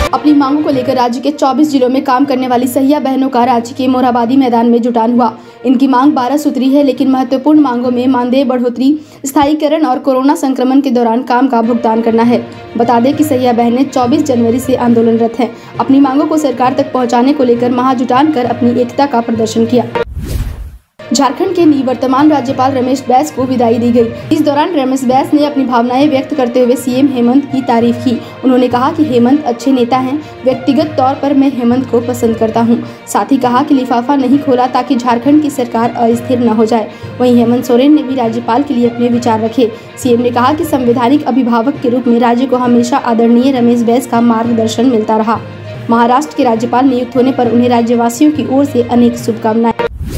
अपनी मांगों को लेकर राज्य के 24 जिलों में काम करने वाली सहिया बहनों का रांची के मोरहाबादी मैदान में जुटान हुआ। इनकी मांग 12 सूत्री है, लेकिन महत्वपूर्ण मांगों में मानदेय बढ़ोतरी, स्थायीकरण और कोरोना संक्रमण के दौरान काम का भुगतान करना है। बता दें कि सहिया बहनें 24 जनवरी से आंदोलनरत हैं। अपनी मांगों को सरकार तक पहुँचाने को लेकर महाजुटान कर अपनी एकता का प्रदर्शन किया। झारखंड के निवर्तमान राज्यपाल रमेश बैस को विदाई दी गई। इस दौरान रमेश बैस ने अपनी भावनाएं व्यक्त करते हुए सीएम हेमंत की तारीफ की। उन्होंने कहा कि हेमंत अच्छे नेता हैं, व्यक्तिगत तौर पर मैं हेमंत को पसंद करता हूं। साथ ही कहा कि लिफाफा नहीं खोला ताकि झारखंड की सरकार अस्थिर न हो जाए। वहीं हेमंत सोरेन ने भी राज्यपाल के लिए अपने विचार रखे। सीएम ने कहा कि संवैधानिक अभिभावक के रूप में राज्य को हमेशा आदरणीय रमेश बैस का मार्गदर्शन मिलता रहा। महाराष्ट्र के राज्यपाल नियुक्त होने पर उन्हें राज्यवासियों की ओर से अनेक शुभकामनाएं।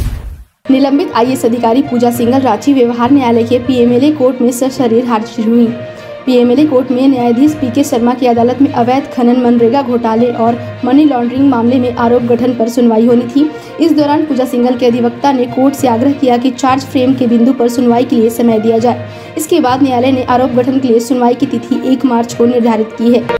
निलंबित आईएएस अधिकारी पूजा सिंघल रांची व्यवहार न्यायालय के पीएमएलए कोर्ट में सशरीर हाजिर हुई। पीएमएलए कोर्ट में न्यायाधीश पीके शर्मा की अदालत में अवैध खनन, मनरेगा घोटाले और मनी लॉन्ड्रिंग मामले में आरोप गठन पर सुनवाई होनी थी। इस दौरान पूजा सिंघल के अधिवक्ता ने कोर्ट से आग्रह किया कि चार्ज फ्रेम के बिंदु पर सुनवाई के लिए समय दिया जाए। इसके बाद न्यायालय ने आरोप गठन के लिए सुनवाई की तिथि 1 मार्च को निर्धारित की है।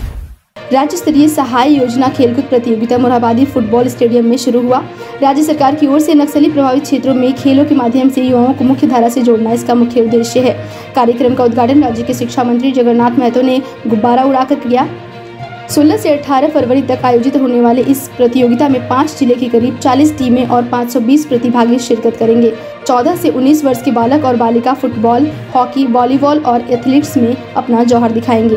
राज्य स्तरीय सहाय योजना खेलकूद प्रतियोगिता मोरहाबादी फुटबॉल स्टेडियम में शुरू हुआ। राज्य सरकार की ओर से नक्सली प्रभावित क्षेत्रों में खेलों के माध्यम से युवाओं को मुख्य धारा से जोड़ना इसका मुख्य उद्देश्य है। कार्यक्रम का उद्घाटन राज्य के शिक्षा मंत्री जगन्नाथ महतो ने गुब्बारा उड़ाकर किया। 16 से 18 फरवरी तक आयोजित होने वाले इस प्रतियोगिता में 5 जिले की करीब 40 टीमें और 520 प्रतिभागी शिरकत करेंगे। 14 से 19 वर्ष के बालक और बालिका फुटबॉल, हॉकी, वॉलीबॉल और एथलेटिक्स में अपना जौहर दिखाएंगे।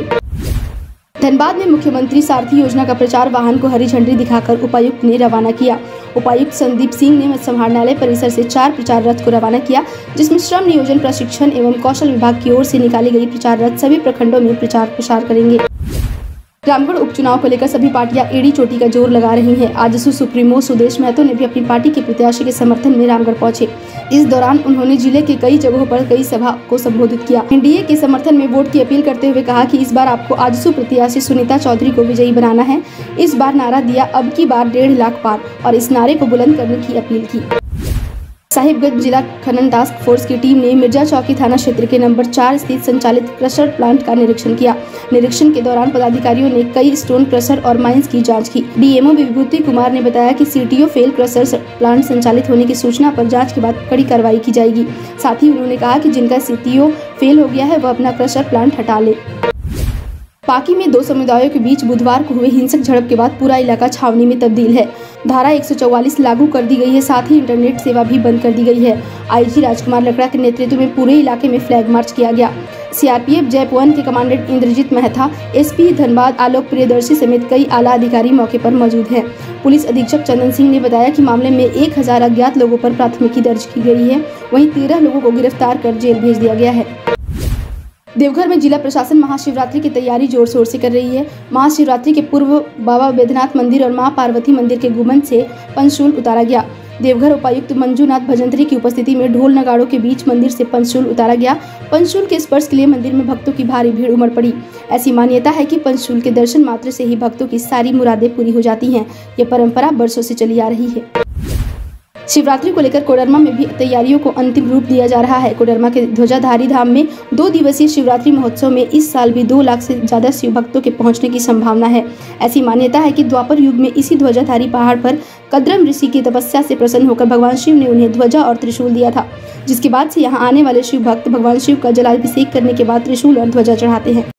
धनबाद में मुख्यमंत्री सारथी योजना का प्रचार वाहन को हरी झंडी दिखाकर उपायुक्त ने रवाना किया। उपायुक्त संदीप सिंह ने समाहरणालय परिसर से 4 प्रचार रथ को रवाना किया, जिसमें श्रम नियोजन, प्रशिक्षण एवं कौशल विभाग की ओर से निकाली गई प्रचार रथ सभी प्रखंडों में प्रचार प्रसार करेंगे। रामगढ़ उपचुनाव को लेकर सभी पार्टियां एड़ी चोटी का जोर लगा रही हैं। आजसू सुप्रीमो सुदेश महतो ने भी अपनी पार्टी के प्रत्याशी के समर्थन में रामगढ़ पहुंचे। इस दौरान उन्होंने जिले के कई जगहों पर कई सभा को संबोधित किया। एनडीए के समर्थन में वोट की अपील करते हुए कहा कि इस बार आपको आजसू प्रत्याशी सुनीता चौधरी को विजयी बनाना है। इस बार नारा दिया, अब की बार 1.5 लाख पार, और इस नारे को बुलंद करने की अपील की। साहिबगंज जिला खनन टास्क फोर्स की टीम ने मिर्जा चौकी थाना क्षेत्र के नंबर 4 स्थित संचालित क्रशर प्लांट का निरीक्षण किया। निरीक्षण के दौरान पदाधिकारियों ने कई स्टोन क्रशर और माइंस की जांच की। डीएमओ विभूति कुमार ने बताया कि सीटीओ फेल क्रशर प्लांट संचालित होने की सूचना पर जांच के बाद कड़ी कार्रवाई की जाएगी। साथ ही उन्होंने कहा कि जिनका सीटीओ फेल हो गया है वह अपना क्रशर प्लांट हटा ले। पाकी में 2 समुदायों के बीच बुधवार को हुए हिंसक झड़प के बाद पूरा इलाका छावनी में तब्दील है। धारा 144 लागू कर दी गई है, साथ ही इंटरनेट सेवा भी बंद कर दी गई है। आईजी राजकुमार लकड़ा के नेतृत्व में पूरे इलाके में फ्लैग मार्च किया गया। सीआरपीएफ जयपुवन के कमांडेंट इंद्रजीत मेहता, एसपी धनबाद आलोक प्रियदर्शी समेत कई आला अधिकारी मौके पर मौजूद हैं। पुलिस अधीक्षक चंदन सिंह ने बताया कि मामले में 1000 अज्ञात लोगों पर प्राथमिकी दर्ज की गई है। वहीं 13 लोगों को गिरफ्तार कर जेल भेज दिया गया है। देवघर में जिला प्रशासन महाशिवरात्रि की तैयारी जोर शोर से कर रही है। महाशिवरात्रि के पूर्व बाबा बैद्यनाथ मंदिर और मां पार्वती मंदिर के गुंबद से पंचशूल उतारा गया। देवघर उपायुक्त मंजूनाथ भजंत्री की उपस्थिति में ढोल नगाड़ों के बीच मंदिर से पंचशूल उतारा गया। पंचशूल के स्पर्श के लिए मंदिर में भक्तों की भारी भीड़ उमड़ पड़ी। ऐसी मान्यता है कि पंचशूल के दर्शन मात्र से ही भक्तों की सारी मुरादें पूरी हो जाती हैं। ये परंपरा बरसों से चली आ रही है। शिवरात्रि को लेकर कोडरमा में भी तैयारियों को अंतिम रूप दिया जा रहा है। कोडरमा के ध्वजाधारी धाम में 2 दिवसीय शिवरात्रि महोत्सव में इस साल भी 2 लाख से ज्यादा शिव भक्तों के पहुंचने की संभावना है। ऐसी मान्यता है कि द्वापर युग में इसी ध्वजाधारी पहाड़ पर कद्रम ऋषि की तपस्या से प्रसन्न होकर भगवान शिव ने उन्हें ध्वजा और त्रिशूल दिया था, जिसके बाद से यहाँ आने वाले शिव भक्त भगवान शिव का जलाभिषेक करने के बाद त्रिशूल और ध्वजा चढ़ाते हैं।